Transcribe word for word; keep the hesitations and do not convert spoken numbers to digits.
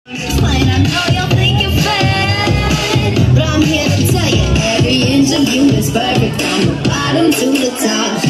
Explain, I know you'll think you're fat, but I'm here to tell you every inch of you is perfect from the bottom to the top.